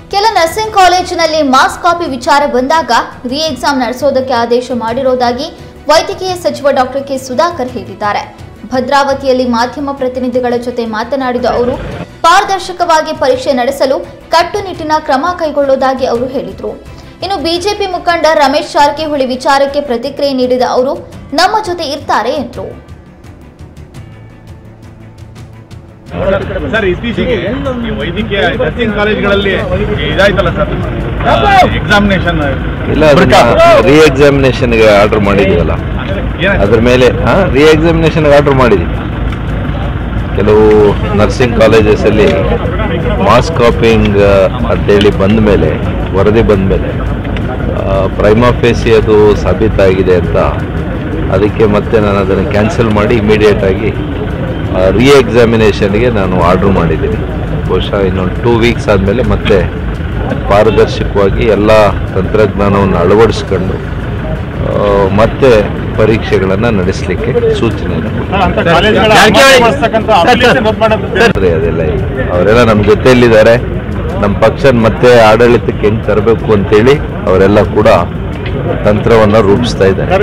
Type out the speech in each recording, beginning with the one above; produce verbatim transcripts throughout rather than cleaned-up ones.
ಕೆಲ ನರ್ಸಿಂಗ್ ಕಾಲೇಜಿನಲ್ಲಿ mass copy ವಿಚಾರ ಬಂದಾಗ ರಿ ಎಕ್ಸಾಮ್ ನಡೆಸೋದಕ್ಕೆ ಆದೇಶ ಮಾಡಿರುವುದಾಗಿ ವೈದ್ಯಕೀಯ ಸಚಿವ ಡಾಕ್ಟರ್ ಕೆ ಸುಧಾಕರ್ ಹೇಳಿದ್ದಾರೆ. ಭದ್ರಾವತಿಯಲ್ಲಿ ಮಾಧ್ಯಮ ಪ್ರತಿನಿಧಿಗಳ ಜೊತೆ ಮಾತನಾಡಿದ ಅವರು ಪಾರದರ್ಶಕವಾಗಿ ಪರೀಕ್ಷೆ ನಡೆಸಲು ಕಟ್ಟುನಿಟ್ಟಿನ ಕ್ರಮ ಕೈಗೊಳ್ಳುವುದಾಗಿ ಅವರು ಹೇಳಿದರು. ಇನ್ನು ಬಿಜೆಪಿ ಮುಖಂಡ ರಮೇಶ್ ಜಾರಕಿಹೊಳಿ ವಿಚಾರಕ್ಕೆ ಪ್ರತಿಕ್ರಿಯೆ ನೀಡಿದ ಅವರು ನಮ್ಮ ಜೊತೆ ಇರ್ತಾರೆ ಎಂದರು. ಸರ್, ಇತ್ತೀಚೆಗೆ ವೈದ್ಯಕೀಯ ನರ್ಸಿಂಗ್ ಕಾಲೇಜುಗಳಲ್ಲಿ ಇದಾಯ್ತಲ್ಲ ಸರ್, ಎಕ್ಸಾಮಿನೇಷನ್ ಇಲ್ಲ, ರಿ ಎಕ್ಸಾಮಿನೇಷನ್ಗೆ ಆರ್ಡರ್ ಮಾಡಿದೀವಲ್ಲ, ಅದ್ರ ಮೇಲೆ ರಿ ಎಕ್ಸಾಮಿನೇಷನ್ಗೆ ಆರ್ಡರ್ ಮಾಡಿದ್ದೀವಿ. ಕೆಲವು ನರ್ಸಿಂಗ್ ಕಾಲೇಜಸಲ್ಲಿ ಮಾಸ್ ಕಾಪಿಂಗ್ ಅಂತೇಳಿ ಬಂದ ಮೇಲೆ, ವರದಿ ಬಂದ ಮೇಲೆ ಪ್ರೈಮಾ ಫೇಸಿ ಅದು ಸಾಬೀತಾಗಿದೆ ಅಂತ, ಅದಕ್ಕೆ ಮತ್ತೆ ನಾನು ಅದನ್ನು ಕ್ಯಾನ್ಸಲ್ ಮಾಡಿ ಇಮಿಡಿಯೇಟ್ ಆಗಿ ರಿ ಎಕ್ಸಾಮಿನೇಷನ್ಗೆ ನಾನು ಆರ್ಡ್ರ್ ಮಾಡಿದ್ದೀನಿ. ಬಹುಶಃ ಇನ್ನೊಂದು ಟೂ ವೀಕ್ಸ್ ಆದಮೇಲೆ ಮತ್ತೆ ಪಾರದರ್ಶಕವಾಗಿ ಎಲ್ಲ ತಂತ್ರಜ್ಞಾನವನ್ನು ಅಳವಡಿಸ್ಕೊಂಡು ಮತ್ತೆ ಪರೀಕ್ಷೆಗಳನ್ನು ನಡೆಸಲಿಕ್ಕೆ ಸೂಚನೆ ಅದೆಲ್ಲ ಅವರೆಲ್ಲ ನಮ್ಮ ಜೊತೆಯಲ್ಲಿದ್ದಾರೆ. ನಮ್ಮ ಪಕ್ಷ ಮತ್ತೆ ಆಡಳಿತಕ್ಕೆ ಹೆಂಗೆ ತರಬೇಕು ಅಂತೇಳಿ ಅವರೆಲ್ಲ ಕೂಡ ತಂತ್ರವನ್ನ ರೂಪಿಸ್ತಾ ಇದ್ದಾರೆ.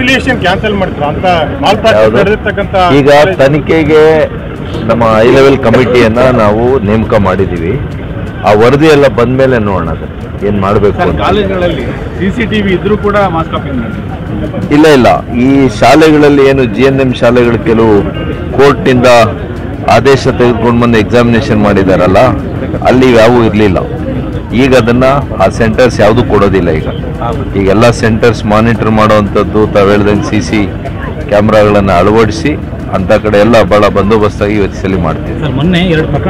ಈಗ ತನಿಖೆಗೆ ನಮ್ಮ ಹೈ ಲೆವೆಲ್ ಕಮಿಟಿಯನ್ನ ನಾವು ನೇಮಕ ಮಾಡಿದೀವಿ. ಆ ವರದಿ ಎಲ್ಲ ಬಂದ ಮೇಲೆ ನೋಡೋಣ ಅದು ಏನ್ ಮಾಡಬೇಕು ಅಂತ. ಕಾಲೇಜುಗಳಲ್ಲಿ ಸಿಸಿಟಿವಿ ಇದ್ರೂ ಕೂಡ ಮಾಸ್ ಕಾಪಿಂಗ್ ಇಲ್ಲ ಇಲ್ಲ ಈ ಶಾಲೆಗಳಲ್ಲಿ ಏನು ಜಿ ಎನ್ ಎಂ ಶಾಲೆಗಳು ಕೆಲವು ಕೋರ್ಟ್ನಿಂದ ಆದೇಶ ತೆಗೆದುಕೊಂಡು ಬಂದು ಎಕ್ಸಾಮಿನೇಷನ್ ಮಾಡಿದಾರಲ್ಲ, ಅಲ್ಲಿ ಯಾವೂ ಇರಲಿಲ್ಲ. ಈಗ ಅದನ್ನ ಆ ಸೆಂಟರ್ಸ್ ಯಾವುದು ಕೊಡೋದಿಲ್ಲ. ಈಗ ಈಗೆಲ್ಲ ಸೆಂಟರ್ಸ್ ಮಾನಿಟರ್ ಮಾಡುವಂಥದ್ದು, ತಾವು ಹೇಳ್ದಂಗೆ ಸಿ ಸಿ ಕ್ಯಾಮ್ರಾಗಳನ್ನು ಅಳವಡಿಸಿ ಅಂತ ಕಡೆ ಎಲ್ಲ ಬಹಳ ಬಂದೋಬಸ್ತಾಗಿ ಯೋಚಿಸಲಿ ಮಾಡ್ತೀವಿ. ಮೊನ್ನೆ ಎರಡು ಪ್ರಕರಣ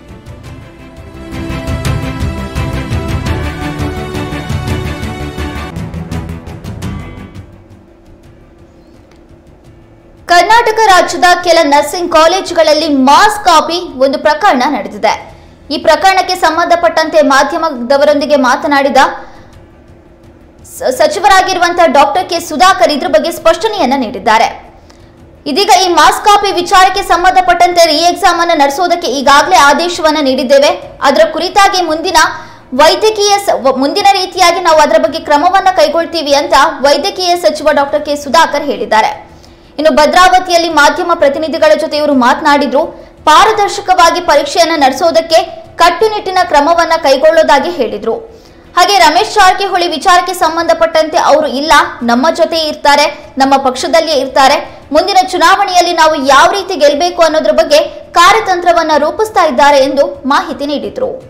ಕರ್ನಾಟಕ ರಾಜ್ಯದ ಕೆಲ ನರ್ಸಿಂಗ್ ಕಾಲೇಜುಗಳಲ್ಲಿ ಮಾಸ್ ಕಾಪಿ ಒಂದು ಪ್ರಕರಣ ನಡೆದಿದೆ. ಈ ಪ್ರಕರಣಕ್ಕೆ ಸಂಬಂಧಪಟ್ಟಂತೆ ಮಾಧ್ಯಮದವರೊಂದಿಗೆ ಮಾತನಾಡಿದ ಸಚಿವರಾಗಿರುವಂತಹ ಡಾಕ್ಟರ್ ಕೆ ಸುಧಾಕರ್ ಇದ್ರ ಬಗ್ಗೆ ಸ್ಪಷ್ಟನೆಯನ್ನ ನೀಡಿದ್ದಾರೆ. ಇದೀಗ ಈ ಮಾಸ್ ಕಾಪಿ ವಿಚಾರಕ್ಕೆ ಸಂಬಂಧಪಟ್ಟಂತೆ ರಿ ಎಕ್ಸಾಮ್ ಅನ್ನು ನಡೆಸೋದಕ್ಕೆ ಈಗಾಗಲೇ ಆದೇಶವನ್ನ ನೀಡಿದ್ದೇವೆ. ಅದರ ಕುರಿತಾಗಿ ಮುಂದಿನ ವೈದ್ಯಕೀಯ ಮುಂದಿನ ರೀತಿಯಾಗಿ ನಾವು ಅದರ ಬಗ್ಗೆ ಕ್ರಮವನ್ನ ಕೈಗೊಳ್ತೀವಿ ಅಂತ ವೈದ್ಯಕೀಯ ಸಚಿವ ಡಾಕ್ಟರ್ ಕೆ ಸುಧಾಕರ್ ಹೇಳಿದ್ದಾರೆ. ಇನ್ನು ಭದ್ರಾವತಿಯಲ್ಲಿ ಮಾಧ್ಯಮ ಪ್ರತಿನಿಧಿಗಳ ಜೊತೆ ಇವರು ಮಾತನಾಡಿದ್ರು. ಪಾರದರ್ಶಕವಾಗಿ ಪರೀಕ್ಷೆಯನ್ನ ನಡೆಸೋದಕ್ಕೆ ಕಟ್ಟುನಿಟ್ಟಿನ ಕ್ರಮವನ್ನ ಕೈಗೊಳ್ಳೋದಾಗಿ ಹೇಳಿದ್ರು. ಹಾಗೆ ರಮೇಶ್ ಜಾರಕಿಹೊಳಿ ವಿಚಾರಕ್ಕೆ ಸಂಬಂಧಪಟ್ಟಂತೆ ಅವರು ಇಲ್ಲ, ನಮ್ಮ ಜೊತೆ ಇರ್ತಾರೆ, ನಮ್ಮ ಪಕ್ಷದಲ್ಲಿಯೇ ಇರ್ತಾರೆ, ಮುಂದಿನ ಚುನಾವಣೆಯಲ್ಲಿ ನಾವು ಯಾವ ರೀತಿ ಗೆಲ್ಲಬೇಕು ಅನ್ನೋದ್ರ ಬಗ್ಗೆ ಕಾರ್ಯತಂತ್ರವನ್ನ ರೂಪಿಸ್ತಾ ಇದ್ದಾರೆ ಎಂದು ಮಾಹಿತಿ ನೀಡಿದ್ರು.